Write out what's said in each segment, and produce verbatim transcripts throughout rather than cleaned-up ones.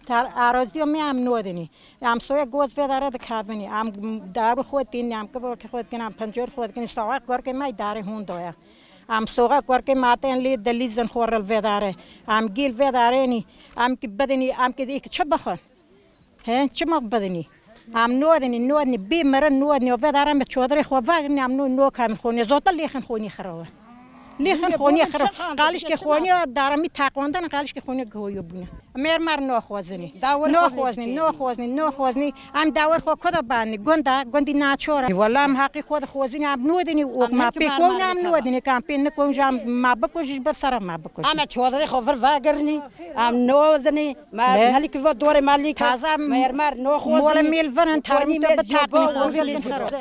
تر آرزو می ام نودنی ام سوی گوز وداره دکاونی ام دار خود دینی ام که خود کنی ام پنجره خود کنی ساق کار که می داره هون دویا ام سوق کار که ماتن لی دلیزن خورل وداره ام گیل وداره نی ام که بدنی ام که ایک چه بخون هن چه مق بدنی ام نودنی نودنی بی مر نودنی و وداره به چودره خو واگنی ام نو نو کام خونی زوتا لیخن خونی خرابه لیخن خونی خراب قالش که خونی دارمی تاقوندن قالش که خونی گویو بونه مر مر نو خوازنی نو خوازنی نو خوازنی نو خوازنی ام داور خو کدا بانی گوندا گوندی ناچوره والله ام حقی خود خوازنی ام نودنی و ما پیکون ام نودنی کامپین نکون جام ما بکوش بسر ما بکوش ام چودره خو فر واگرنی ام نودنی ما هلی که دور مالی تازه مر مر نو خوازنی مول میل ونن تارمی تو بتاقنی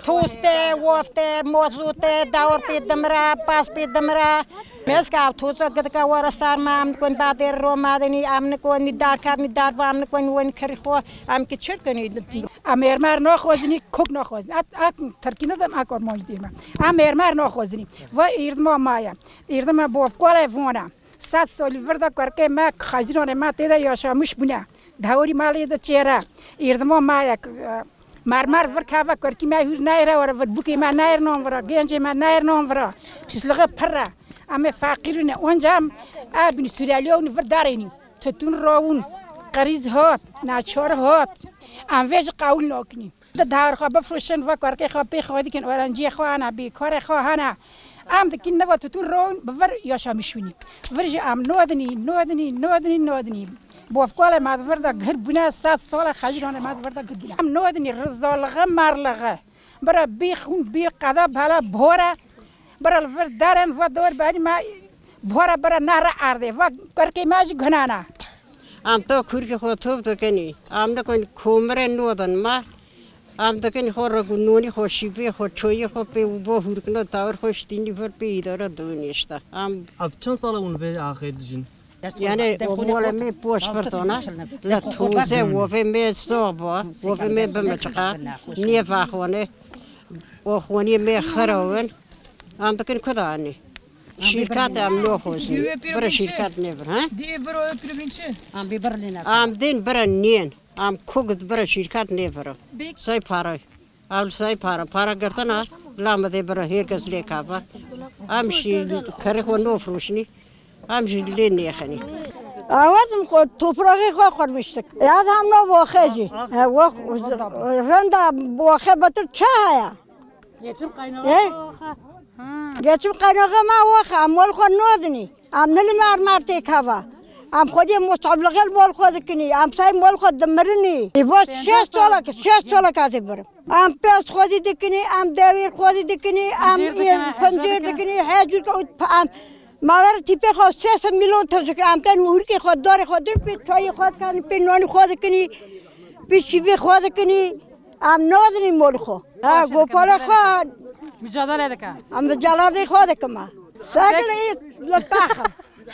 توسته وفته موزوته داور پی دمرا پاس پی دمرا مسکا توسته گدکا ورا سار ما ام کن بعد رو مادنی ام نکون دار کارنی دار و ام نکون ون کری خو ام که چر کنی امر مر نخوازنی کوک نخوازنی ات ات ترکینه زم اکار موجودیم امر مر نخوازنی و ایرد ما مایا ایرد ما باف کاله ونا صد سال وردا کرکه ما خجران ما تیدا یاشامش بونه داوری مالی دا چهره ایرد ما مایا مرمر ورکاوا کرکی ما هور نایره ور بوکی ما نایر نام ورا گنج ما نایر نام ورا پیسلغه پره اما فقیرونه اونجا ابن سوریالیون ور دارینی تتون راون قریز هات ناچار هات ام ویج قاول نکنی دار خو بفروشن و کرکی خو پی خو دیکن اورنجی خو انا بیکار خو انا ام دکین نبا تتون راون بور یاشامشونی ورج ام نودنی نودنی نودنی نودنی بافکال ما وردا غر بنا صد سال خجران ما وردا غر بنا ام نودنی رزالغه مرلغه برا بی خون بی قدا بالا بورا برا الفر دارن و دور بعد ما بورا برا نهر آرده و کرکی ماج غنانا ام تو کورک خو توب دکنی ام نکن کومره نودن ما ام دکنی خو رگونونی خو شیفی خو چوی خو پی و هورکنو تاور خوش دینی فر پی داره دونیشتا ام اب چند سال اون به آخر دجین یعنی اول می پوش فرتونا لطوزه وفي می صوبه وفي می بمشقة نيفا خوانه وخواني می خروان ام دكين كذاني شركات ام نوخوزي برا شركات نيفر ها دي برا بروفينشي ام ببرلينا ام دين برا نين ام كوكت برا شركات نيفر ساي بارا ام ساي بارا بارا قرتنا لا مدي برا هيركس ليكافا ام شي كاري خو نوفروشني امشي لين يا خني آوازم خود توپراغی خود خود میشت. یاد هم نه واقعی جی. واق رنده واقع بطور چه هیا؟ گچم قیناغ. گچم قیناغ ما واقع اموال خود نودنی. ام نلی مار مارتی کاوا. ام خودی مستقبل مال خود کنی. ام سای مال خود دمرنی. ایواش شش ساله که شش ساله کاتی برم. ام پیاز خودی دکنی. ام دویر خودی دکنی. ام پنجره دکنی. هجور که ام ماور تیپه خود سه میلیون تجربه ام کن مهور که خود داره خود دن پی چای خود کنی پی نانی خود کنی پی شیوه خود کنی ام نودنی مول خو ها گوپالا خود مجادله دکا ام مجادله خود کما ساکل ای لطخه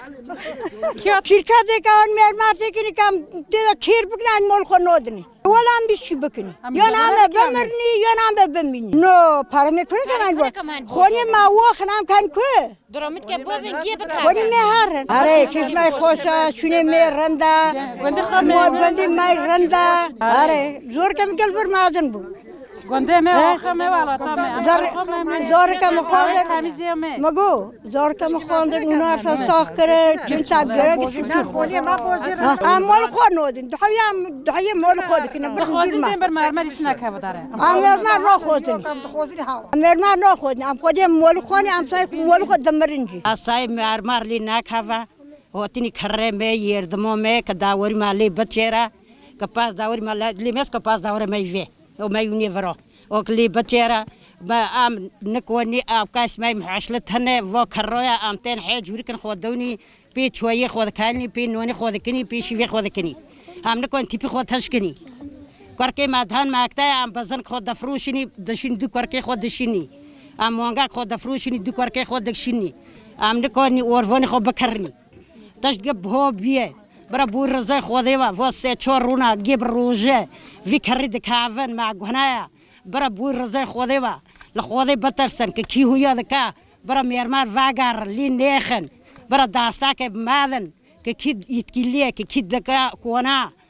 شرکت دکان میر مرتی کنی کم دیده خیر بکنن مول خو نودنی ولی ام بیشی بکنی یا نام بمرنی یا نام بمینی نو پارمی کنی کمان بود خونی ما واخ نام کن که درامت که بودن گیه بکن خونی مهرن آره چشمای خوشا شونه می رنده گندی می رنده آره زور کم گل بر مازن بود گنده می آخه می والا تامه زور کم خونده مگو زور کم خونده اونا اصلا ساخت کرده چون سب گره که خونی ما بازیر ام مال خود نودن دهایی ام دهایی مال خود کنه بخوازی دیم بر مرمریش نکه داره ام مرمر را خودن ام مرمر را خودن ام خودی مال خونی ام سای مال خود دمرنجی اسای مرمر لی نکه وقتی کره می یردمو می که داوری مالی بچهره که پاس داوری مالی لیمس که پاس داوری می وی و می یونیورا وکلی بچهره با ام نکونی آب کاش می محشلت هنه و کرویا ام تن حج ورکن خود دونی پی چویی خود کانی پی نونی خود کنی پی شیوی خود کنی ام نکون تیپی خود تش کنی کرکی مادهان ماکتای ام بزن خود دفروشنی دشین دو کرکی خود دشینی ام مانگا خود دفروشنی دو کرکی خود دشینی ام نکونی اوروانی خود بکرنی تاش گب هو بیه برا بور رزای خودی و واسه چهار رونا گب روزه وی کردی دکاون ما گنایا برا بور رزای خودی و لخودی بترسن که کی هویا دکا برا میرمار واگر لی نیخن برا داستا که مادن که کی یتکلیه که کی دکا کونا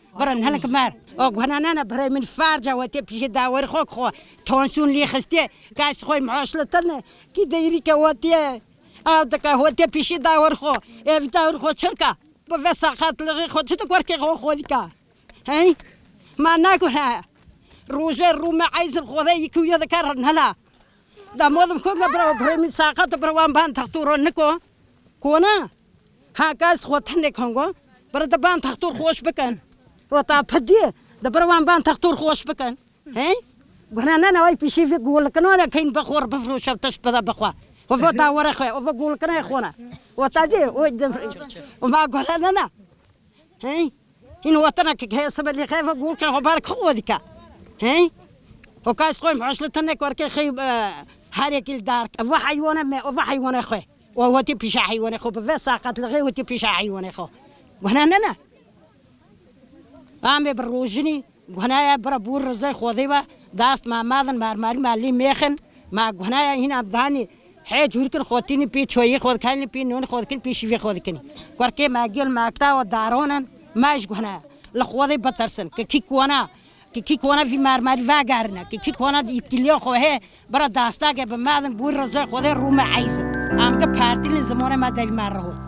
برن هلك مار او غنانا برای من فرجه و تی پیش داور خو خو تونسون لی خسته کاس خو معاشلتن کی دیری که وتی او دکه وتی پیش داور خو ای داور خو چرکا به وساخت لغی خو چه کور که خو خودی کا هی ما نکنه روزه رو معیز خدا یکی یاد کردن هلا دا مودم کو برای برای من ساخت برای بان تختور نکو کونه ها کاس خو تنه کنگو برای بان تختور خوش بکن و تا پدیه دبروان بان تختور خوش بکن هی گنا نه نه وای پیشی فی گول کنه نه کین بخور بفروش تش بدا بخوا و فو داور خو و فو گول کنه خونه و تا دی و ما گنا نه نه هی این وطن که حساب اللي خايف اقول كه بارك خودك هي و کاس خو معشلتن ورکه خي هر کل دار و حیوانه ما و حیوانه خو و هو تی پیش حیوانه خو به ساقط لغي و تی پیش حیوانه خو گنا نه نه آمی بروجنی گناه برا بور رزای خودی با دست ما مادن مرماری مالی میخن ما گناه این ابدانی هی جور کن خودتینی پی چویی خود کنی پی نون خود کنی پی شیوی خود کنی ورکه ماگیل ماکتا و دارونن ماش گناه لخودی بترسن که کی کوانا که کی کوانا فی مرماری واگرنه که کی کوانا ایتکلیا خواه برا دستا که به مادن بور رزای خودی روم عیز ام که پارتی زمان ما دل مر